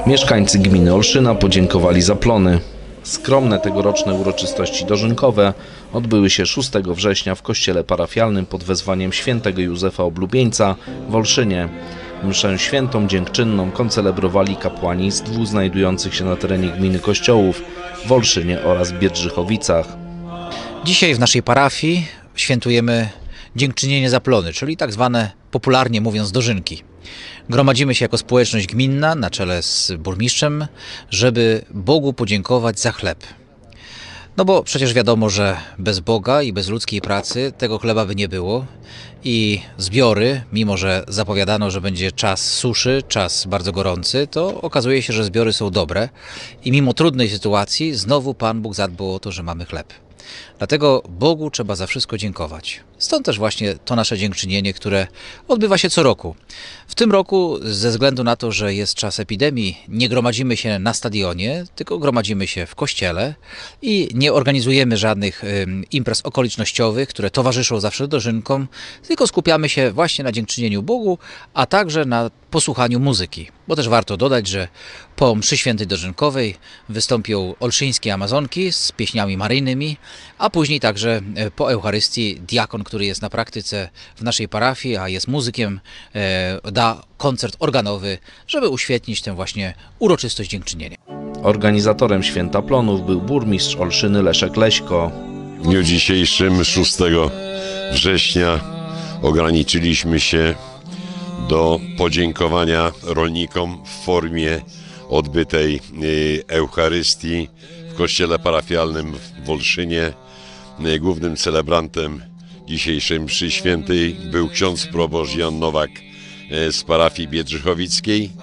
Mieszkańcy gminy Olszyna podziękowali za plony. Skromne tegoroczne uroczystości dożynkowe odbyły się 6 września w kościele parafialnym pod wezwaniem świętego Józefa Oblubieńca w Olszynie. Mszę świętą dziękczynną koncelebrowali kapłani z 2 znajdujących się na terenie gminy kościołów w Olszynie oraz Biedrzychowicach. Dzisiaj w naszej parafii świętujemy dziękczynienie za plony, czyli tak zwane, popularnie mówiąc, dożynki. Gromadzimy się jako społeczność gminna na czele z burmistrzem, żeby Bogu podziękować za chleb. No bo przecież wiadomo, że bez Boga i bez ludzkiej pracy tego chleba by nie było i zbiory, mimo że zapowiadano, że będzie czas suszy, czas bardzo gorący, to okazuje się, że zbiory są dobre i mimo trudnej sytuacji znowu Pan Bóg zadbał o to, że mamy chleb. Dlatego Bogu trzeba za wszystko dziękować. Stąd też właśnie to nasze dziękczynienie, które odbywa się co roku. W tym roku, ze względu na to, że jest czas epidemii, nie gromadzimy się na stadionie, tylko gromadzimy się w kościele i nie organizujemy żadnych imprez okolicznościowych, które towarzyszą zawsze dożynkom, tylko skupiamy się właśnie na dziękczynieniu Bogu, a także na posłuchaniu muzyki. Bo też warto dodać, że po mszy świętej dożynkowej wystąpią olszyńskie amazonki z pieśniami maryjnymi, a później także po Eucharystii diakon, który jest na praktyce w naszej parafii, a jest muzykiem, da koncert organowy, żeby uświetnić tę właśnie uroczystość dziękczynienia. Organizatorem Święta Plonów był burmistrz Olszyny Leszek Leśko. W dniu dzisiejszym, 6 września, ograniczyliśmy się do podziękowania rolnikom w formie odbytej Eucharystii w kościele parafialnym w Olszynie. Głównym celebrantem dzisiejszej mszy świętej był ksiądz proboszcz Jan Nowak z parafii biedrzychowickiej.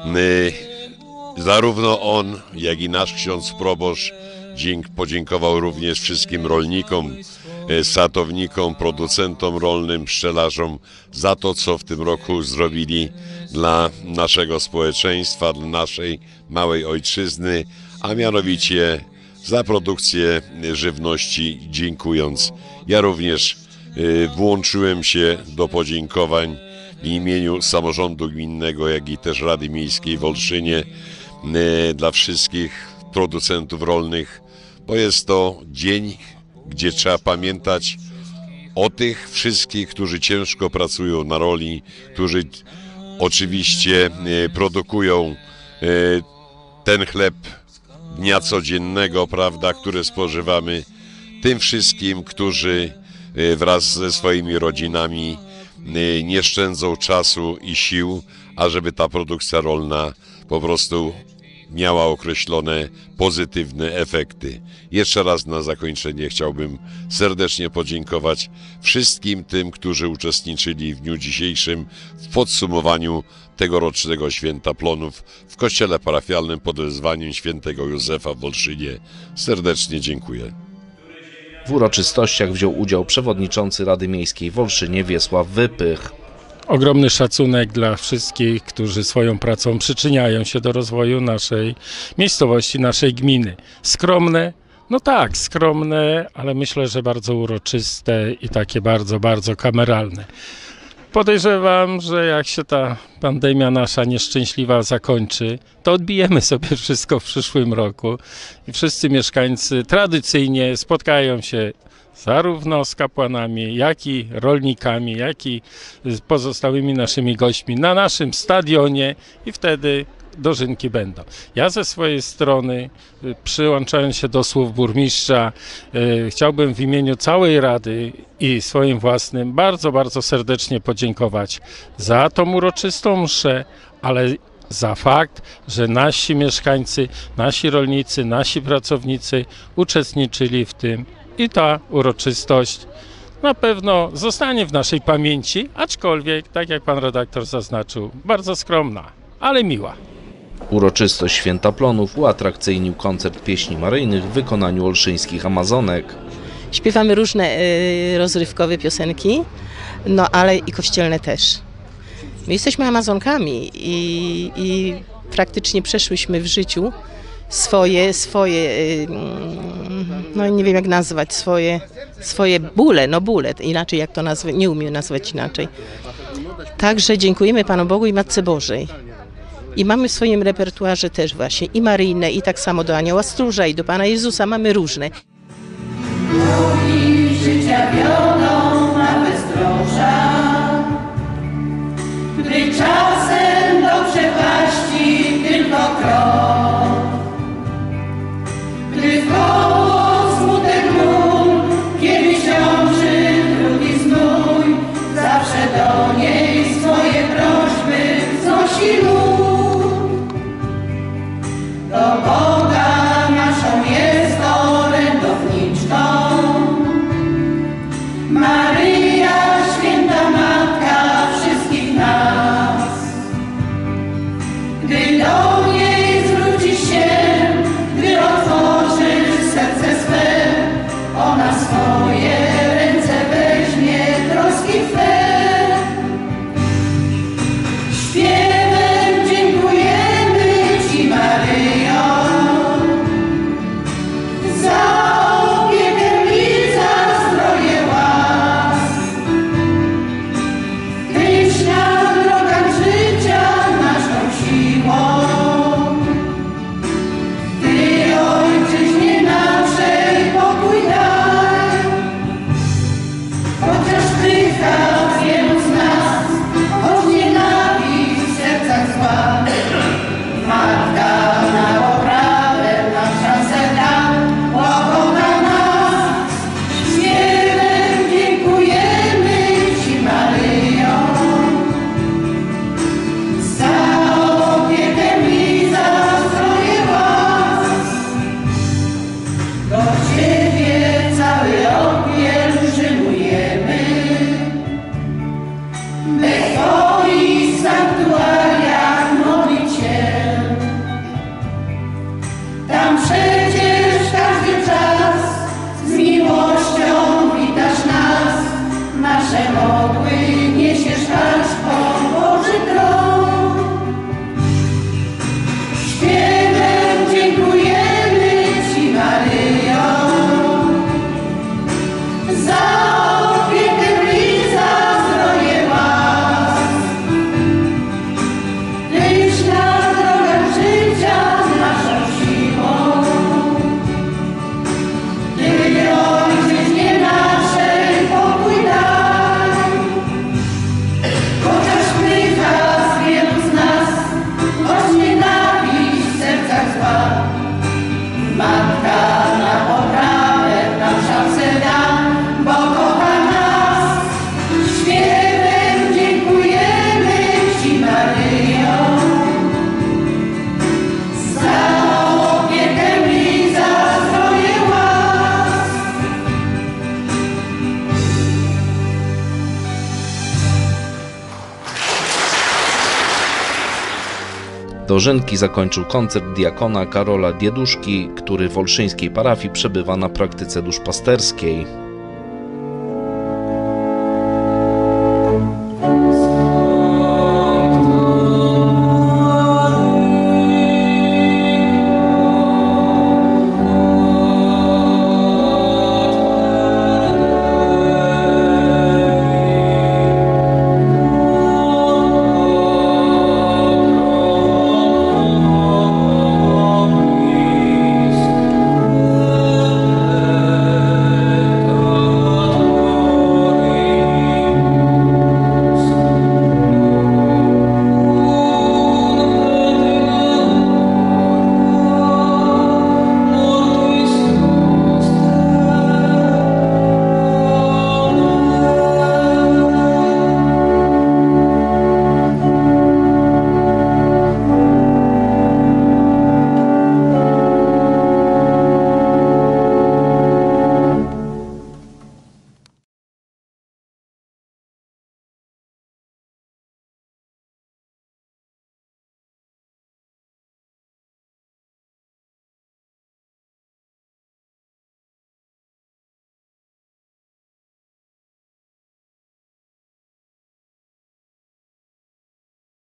Zarówno on, jak i nasz ksiądz proboszcz podziękował również wszystkim rolnikom, sadownikom, producentom rolnym, pszczelarzom za to, co w tym roku zrobili dla naszego społeczeństwa, dla naszej małej ojczyzny, a mianowicie za produkcję żywności dziękując. Ja również włączyłem się do podziękowań w imieniu samorządu gminnego, jak i też Rady Miejskiej w Olszynie dla wszystkich producentów rolnych, bo jest to dzień, gdzie trzeba pamiętać o tych wszystkich, którzy ciężko pracują na roli, którzy oczywiście produkują ten chleb dnia codziennego, prawda, który spożywamy, tym wszystkim, którzy wraz ze swoimi rodzinami nie szczędzą czasu i sił, ażeby ta produkcja rolna po prostu miała określone pozytywne efekty. Jeszcze raz na zakończenie chciałbym serdecznie podziękować wszystkim tym, którzy uczestniczyli w dniu dzisiejszym w podsumowaniu tegorocznego Święta Plonów w kościele parafialnym pod wezwaniem świętego Józefa w Olszynie. Serdecznie dziękuję. W uroczystościach wziął udział przewodniczący Rady Miejskiej w Olszynie Wiesław Wypych. Ogromny szacunek dla wszystkich, którzy swoją pracą przyczyniają się do rozwoju naszej miejscowości, naszej gminy. Skromne, no tak, skromne, ale myślę, że bardzo uroczyste i takie bardzo, bardzo kameralne. Podejrzewam, że jak się ta pandemia nasza nieszczęśliwa zakończy, to odbijemy sobie wszystko w przyszłym roku i wszyscy mieszkańcy tradycyjnie spotkają się zarówno z kapłanami, jak i rolnikami, jak i z pozostałymi naszymi gośćmi na naszym stadionie i wtedy dożynki będą. Ja ze swojej strony, przyłączając się do słów burmistrza, chciałbym w imieniu całej Rady i swoim własnym bardzo, bardzo serdecznie podziękować za tą uroczystą mszę, ale za fakt, że nasi mieszkańcy, nasi rolnicy, nasi pracownicy uczestniczyli w tym i ta uroczystość na pewno zostanie w naszej pamięci, aczkolwiek, tak jak pan redaktor zaznaczył, bardzo skromna, ale miła. Uroczystość Święta Plonów uatrakcyjnił koncert pieśni maryjnych w wykonaniu olszyńskich amazonek. Śpiewamy różne rozrywkowe piosenki, no ale i kościelne też. My jesteśmy amazonkami i praktycznie przeszłyśmy w życiu swoje, no nie wiem jak nazwać, swoje bóle, no bóle, inaczej jak to nazwać, nie umiem nazwać inaczej. Także dziękujemy Panu Bogu i Matce Bożej. I mamy w swoim repertuarze też właśnie i Maryjne, i tak samo do Anioła Stróża, i do Pana Jezusa, mamy różne. Życia wiodą na bezdroża, gdy czasem do przepaści tylko krok, gdy wkoło smutek mój, kiedy ciąży drugi znój, zawsze do niej swoje prośby wznosi lud. Do Boga naszą jest orędowniczką Maryja, święta Matka wszystkich nas. Gdy do niej zwrócisz się, gdy otworzysz serce swe, ona swoje ręce weźmie, troski Twe. Śpiewem dziękujemy Ci, Maryjo, za opiekę i za zdroje łask. Tyś na drogach życia naszą siłą, Ty Ojczyźnie naszej pokój daj. Chociaż pycha wielu z nas, choć nienawiść w sercach zła, Matka na poprawę nam szansę da, pokocha nas. Śpiewem dziękujemy Ci, Maryjo, za opiekę i za zdroje łask. Do Ciebie cały rok pielgrzymujemy, by w Twoich sanktuariach modlić się. Tam przecież każdy czas z miłością witasz nas, nasze modły niesiesz aż po Boży tron. Śpiewem dziękujemy Ci, Maryjo, za opiekę i za zdroje łask. Tyś na drogach życia naszą siłą, Ty Ojczyźnie naszej pokój daj. Chociaż pycha z wielu z nas, choć nienawiść w sercach zła, Matka na poprawę nam szansę da, bo kocha nas. Śpiewem dziękujemy Ci, Maryjo, za opiekę i za zdroje łask. Dożynki zakończył koncert diakona Karola Dieduszki, który w olszyńskiej parafii przebywa na praktyce duszpasterskiej.